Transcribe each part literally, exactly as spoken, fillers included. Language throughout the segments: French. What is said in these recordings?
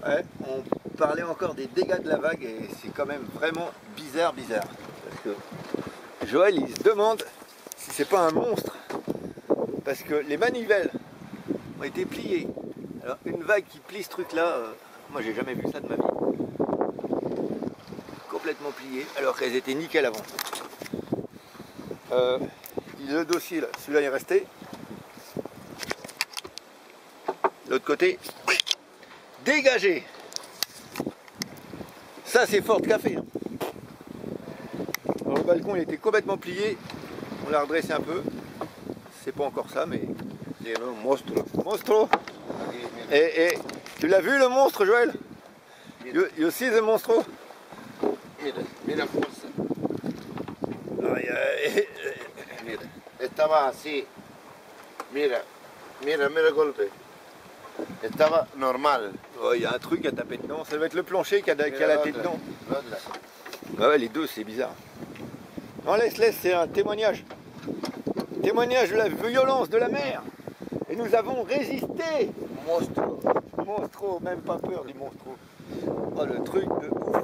Ouais, on parlait encore des dégâts de la vague et c'est quand même vraiment bizarre, bizarre. Parce que Joël, il se demande si c'est pas un monstre. Parce que les manivelles ont été pliées. Alors une vague qui plie ce truc-là, euh, moi j'ai jamais vu ça de ma vie. Complètement pliées, alors qu'elles étaient nickel avant. Euh, le dossier, là, celui-là est resté. L'autre côté, dégagé. Ça c'est Ford Café. Alors, le balcon il était complètement plié. On l'a redressé un peu. C'est pas encore ça, mais... C'est un monstre. Monstro. Et, et tu l'as vu le monstre, Joël? You, you see the monstro? Mira, mira fuerza. Ay, ay. Mira, estaba así. Mira, mira, mira el golpe. Estaba normal. Oh, il y a un truc à taper dedans. Ça doit être le plancher qui a, qui a la tête dedans. Ah ouais, les deux, c'est bizarre. Non, laisse, laisse, c'est un témoignage. Témoignage de la violence de la mer. Et nous avons résisté. Monstruo. Monstro, même pas peur du monstro. Oh, le truc de ouf.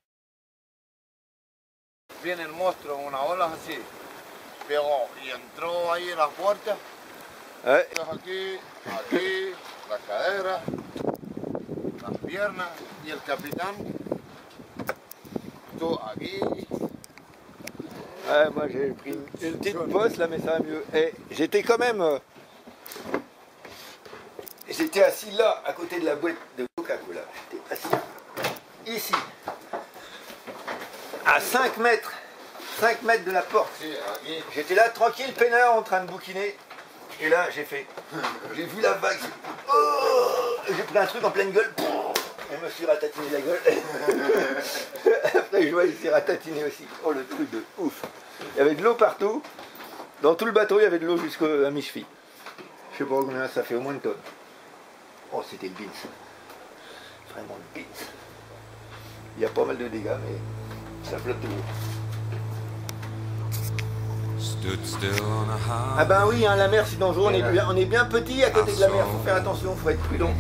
Viene el monstruo, una ola así. Pegó y entró ahí en la puerta. Ouais. Aquí, aquí, la cadera, las piernas y el capitán. Tú aquí. Ouais, moi j'ai pris une, une petite bosse là, mais ça va mieux. Et j'étais quand même... Euh, j'étais assis là, à côté de la boîte de Coca-Cola. J'étais assis ici, à cinq mètres, cinq mètres de la porte. J'étais là, tranquille, peinard, en train de bouquiner. Et là, j'ai fait... J'ai vu la vague. Oh, j'ai pris un truc en pleine gueule. Et je me suis ratatiné la gueule. Après, je vois, il s'est ratatiné aussi. Oh, le truc de ouf. Il y avait de l'eau partout. Dans tout le bateau, il y avait de l'eau jusqu'à mi-cheville. Je sais pas combien ça fait, au moins une tonne. Oh, c'était le beans. Vraiment le beans. Il y a pas mal de dégâts, mais ça flotte toujours. Ah ben oui, hein, la mer c'est dangereux, on est, bien, on est bien petit à côté de la mer, faut faire attention, faut être prudent.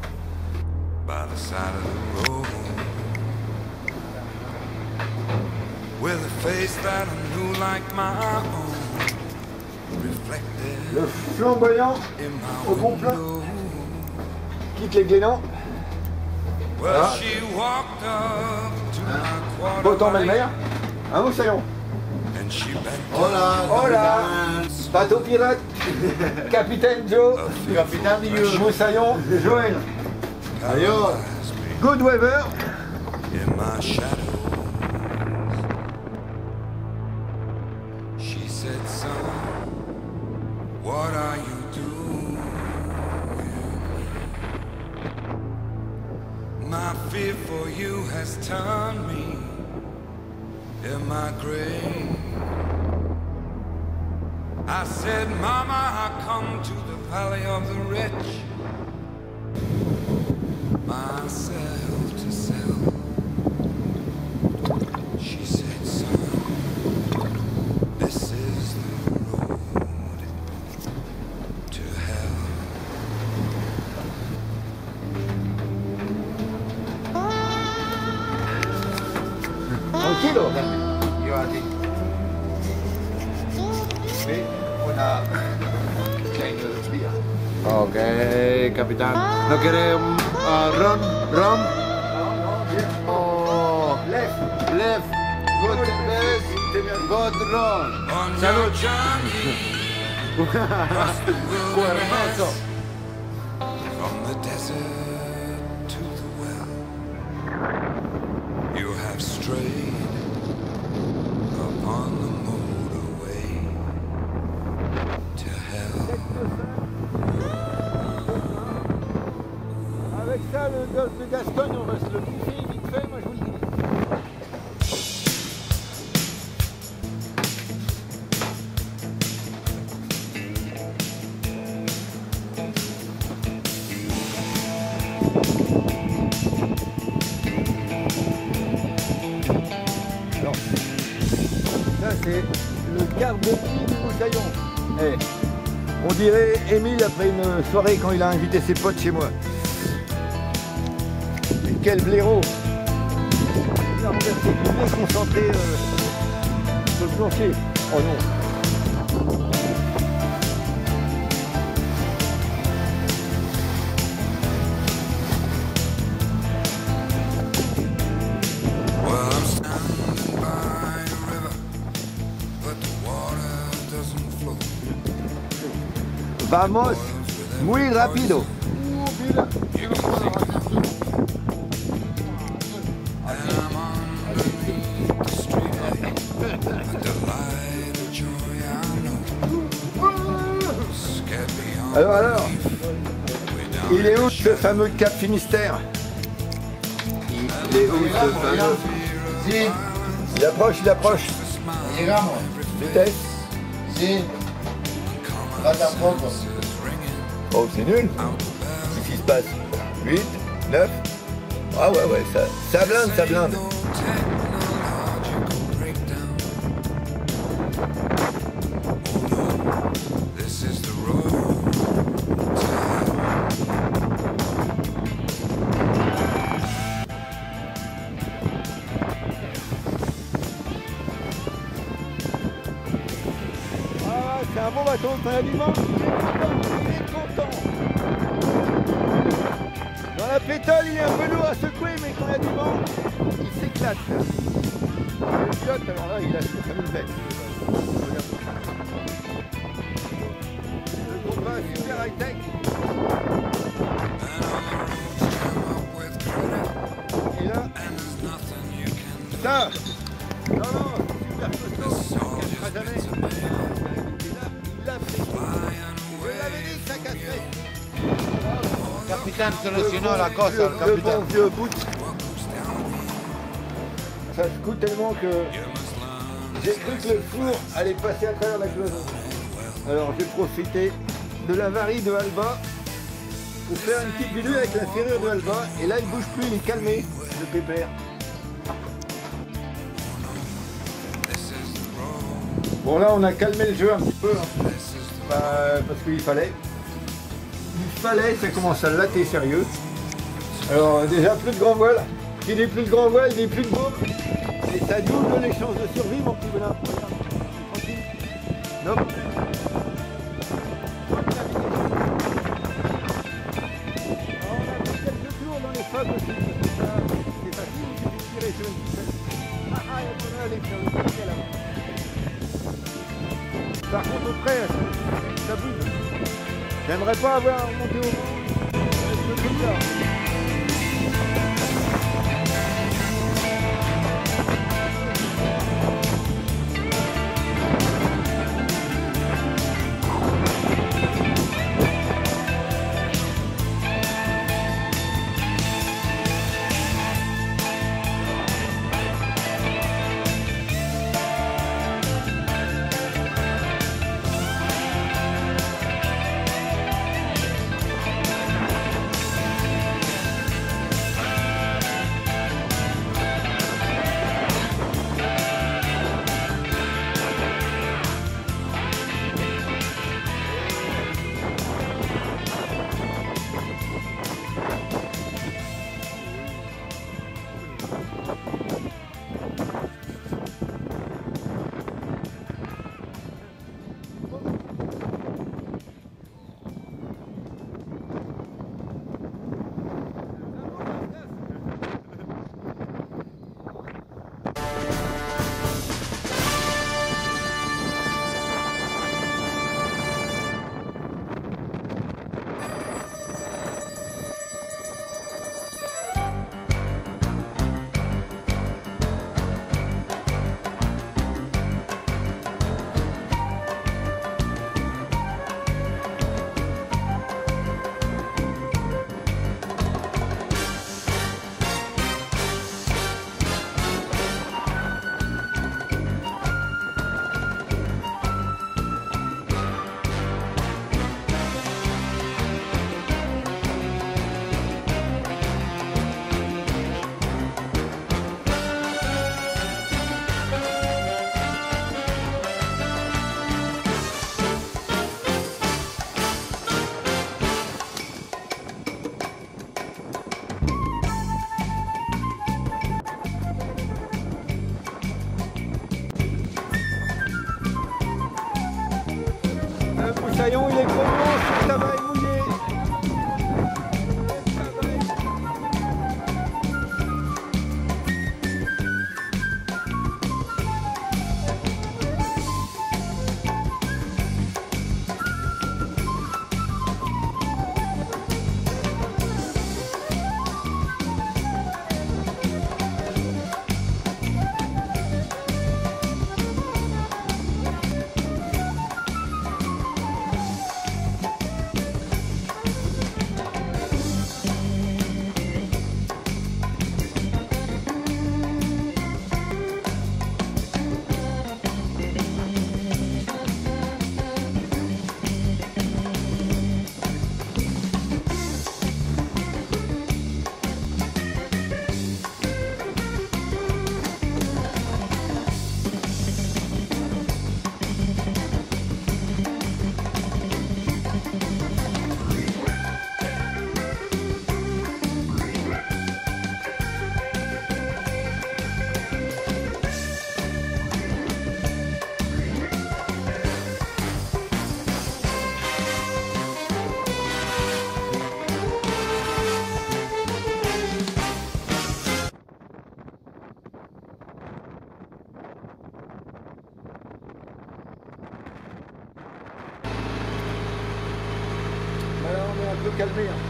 Le flamboyant au bon plein quitte les Glénans. Voilà. Beau temps belle-mère. Un moussaillon. Hola, Hola. Bateau pirate. Capitaine Joe. Capitán Joe. Moussaillon Joël. Adiós. Good weather. What are you doing? My fear for you has turned me in my grave. I said, Mama, I come to the valley of the rich, myself to sell. She said, son, this is the road to hell. Tranquilo. Yo a ti. Mais on a une bière. Ok, capitán. ¿No quiere un uh, ron? ¿Ron? Oh, Left. left. Good, best. Good ron. On Salud. your journey across the wilderness, from the desert to the well, you have strayed upon the motorway to hell. Avec ça, le golfe de Gascogne, on va se le bouffer vite fait, moi je vous le dis. Alors, ça c'est le garde-mine du moussaillon. Eh, on dirait Émile après une soirée quand il a invité ses potes chez moi. quel blaireau! Il a renversé du lait concentré euh, sur le plancher. Oh non! Well, I'm standing by a river, but the water doesn't flow. Vamos muy rápido! And I'm underneath the street, with the light of joy I know. Scared beyond Alors, alors, way down il est où ce fameux Cap Finistère? Il est où ce fameux? Sí, Il approche, il approche. llegamos. Vitesse. Sí. Falta poco. Oh, c'est nul. Qu'est-ce qui se passe? huit, neuf. Ah ouais, ouais, ça, ça blinde, ça blinde. technological breakdown. Oh no, this is the road to Ah, c'est un bon bateau, quand il y a du vent, il est content. Dans la pétole, il est un peu lourd à secouer, mais quand il y a du vent, il s'éclate. Le pilote, alors là, il a comme une bête. Le combat est super high-tech. Et là, ça, non, non, super costaud, il ne cassera jamais. Et là, il l'a fait. Je l'avais dit que ça casserait. Capitán solucionó la cosa, el Le, le bon capitán. vieux bout. Ça secoue tellement que j'ai cru que le four allait passer à travers la cloison. Alors j'ai profité de l'avarie de Alba pour faire une petite vidéo avec la serrure de Alba. Et là il bouge plus, il est calmé, le pépère. Bon là on a calmé le jeu un petit peu, hein. Bah, parce qu'il fallait. Il fallait, ça commence à latter sérieux. Alors déjà plus de grand voile. Qui dit plus de grand voile, dit plus de baume. Et ça double les chances de survie mon petit bonhomme. Regarde, tranquille. Non. Alors, on a fait quelques tours dans les fables aussi. Ça, c'est facile, il suffit de tirer sur une ficelle. Ah ah, il y a pas mal avec le ficelle là. Par contre au près, ça, ça bouge. J'aimerais pas avoir monté au vent. Ce truc-là. broussaillon, il est gros, ça va est mouillé. Voilà, on est un peu calmé. Hein.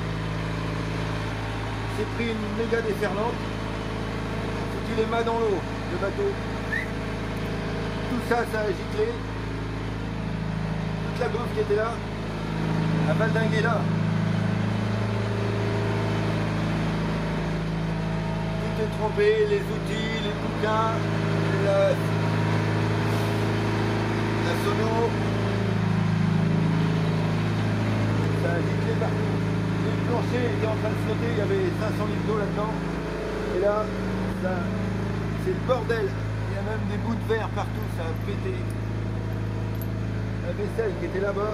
J'ai pris une méga déferlante. J'ai foutu les mâts dans l'eau, le bateau. Tout ça, ça a giclé. Toute la gaufre qui était là a valdingué là. Tout est trempé, les outils, les bouquins, la, la sono. Ça a giclé partout. Le plancher était en train de flotter, il y avait cinq cents litres d'eau là-dedans. Et là, ça, c'est le bordel. Il y a même des bouts de verre partout, ça a pété. La vaisselle qui était là-bas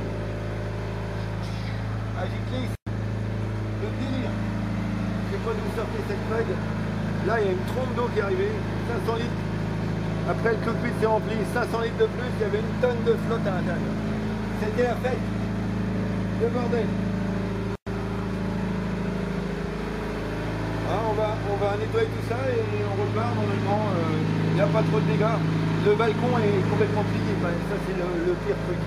a giclé. Le délire. Je sais pas d'où sortait cette vague. Là, il y a une trompe d'eau qui est arrivée, cinq cents litres. Après, le cockpit s'est rempli, cinq cents litres de plus, il y avait une tonne de flotte à l'intérieur. C'était la fête. Le bordel. Ah, on, va, on va nettoyer tout ça et on repart normalement. Il euh, n'y a pas trop de dégâts. Le balcon est complètement plié. Ça, c'est le, le pire truc.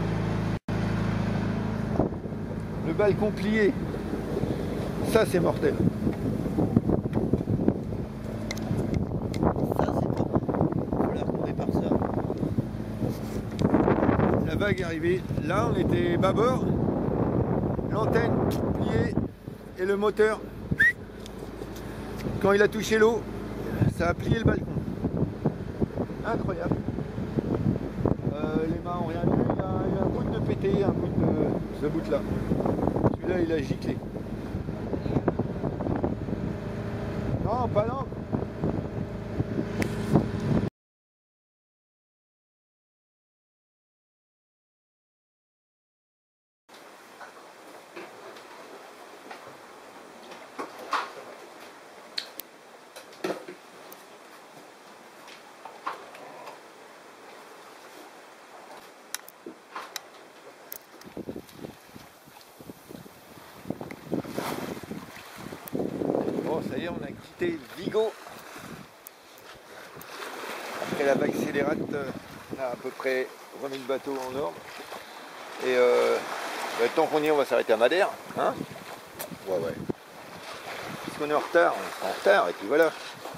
Le balcon plié. Ça, c'est mortel. Ça, c'est pas. Il va falloir qu'on répare ça. La vague est arrivée. Là, on était bâbord. L'antenne pliée et le moteur, quand il a touché l'eau, ça a plié le balcon. Incroyable. Euh, les mains ont rien vu. Il y a eu un bout de pété, un bout de ce bout là. Celui-là, il a giclé. Non, pas l'encre. Bon, ça y est, on a quitté Vigo. Après la vague scélérate, on a à peu près remis le bateau en ordre. Et euh, bah, tant qu'on y est, on va s'arrêter à Madère. Hein, ouais, ouais. Puisqu'on est en retard, on sera en retard, et puis voilà.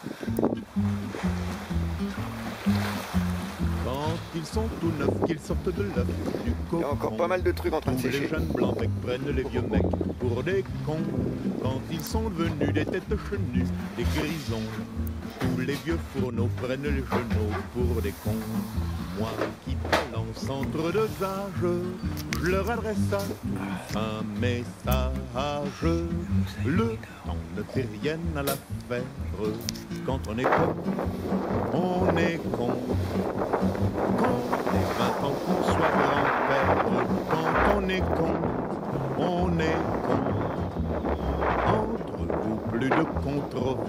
Ils sont tout neufs, qu'ils sortent de l'œuf du cocon. Il y a encore pas mal de trucs en train de Tous sécher. les jeunes blancs mecs prennent les vieux mecs pour des cons. Quand ils sont devenus des têtes chenues, des grisons, tous les vieux fourneaux prennent les genoux pour des cons. Moi qui balance entre deux âges, je leur adresse à tous un message. Le temps ne fait rien à l'affaire. Quand on est con, on est con. Quand on est vingt ans qu'on soit grand-père, quand on est con, on est con. Entre vous, plus de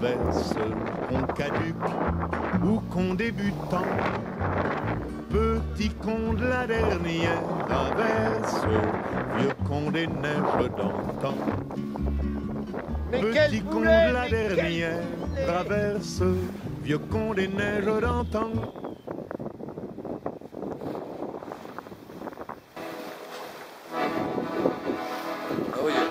controverses, qu'on caduque ou qu'on débutant. Peut Petit con de la dernière traverse, vieux con des neiges d'antan. Petit con de la dernière traverse, vieux con des neiges d'antan. Oh yeah.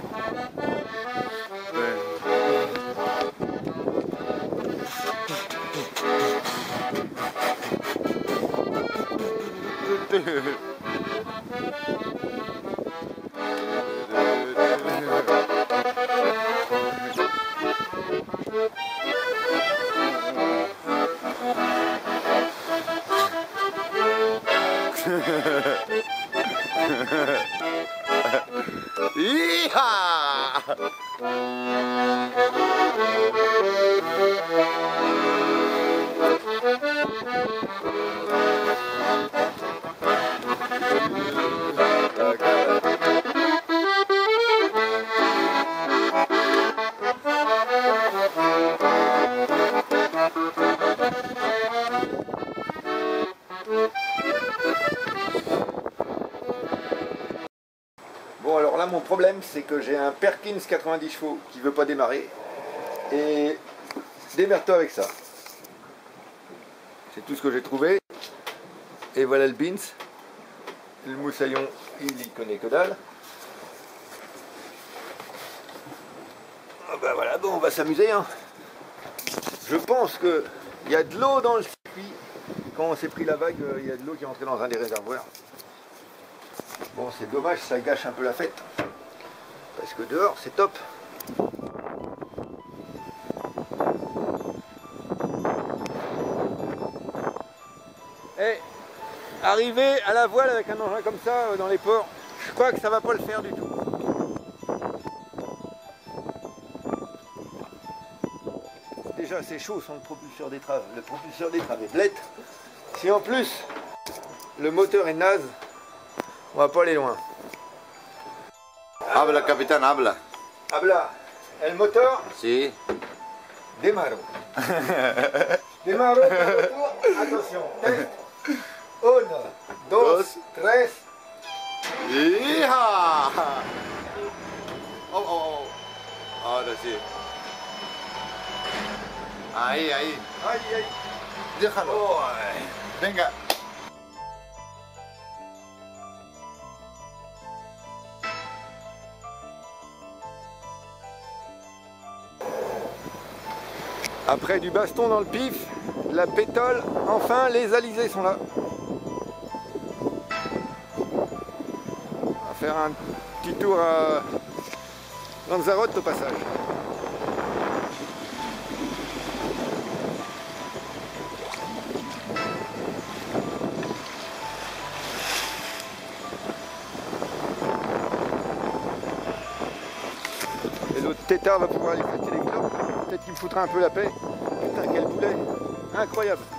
Bon, alors là, mon problème, c'est que j'ai un Perkins quatre-vingt-dix chevaux qui veut pas démarrer. Et démerde-toi avec ça. C'est tout ce que j'ai trouvé. Et voilà le Beans. Le moussaillon, il y connaît que dalle. Ah bah voilà, bon, on va s'amuser, hein. Je pense qu'il y a de l'eau dans le circuit. Quand on s'est pris la vague, il y a de l'eau qui est rentrée dans un des réservoirs. Bon, c'est dommage, ça gâche un peu la fête. Parce que dehors, c'est top. Et arriver à la voile avec un engin comme ça dans les ports, je crois que ça va pas le faire du tout. Déjà, c'est chaud sans le propulseur d'étrave. Le propulseur d'étrave est blette. Si en plus, le moteur est naze, on va pas aller loin. Habla, capitán, habla. Habla. El motor, Sí. démarro. Démarro, motor, attention. Test. Uno, dos, Dos. tres. ¡Hija! Oh, oh, oh. Ahora sí. Ahí, ahí. Aïe, aïe. Déjalo. Oh, Venga. après du baston dans le pif, la pétole, enfin les alizés sont là. On va faire un petit tour à Lanzarote au passage. Et l'autre tétard va pouvoir aller fêter les clopes. Peut-être qu'il me foutra un peu la paix. Putain, quel boulet! Incroyable!